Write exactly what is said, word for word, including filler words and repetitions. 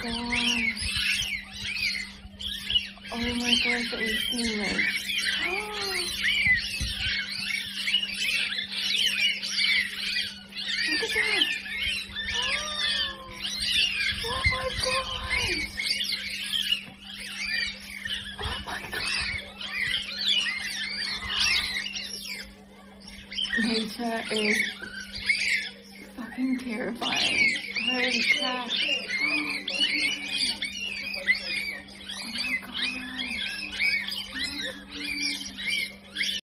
gosh. Oh my gosh, are you seeing this? Look at that! Oh my god! Oh my god! Nature is fucking terrifying. Holy crap.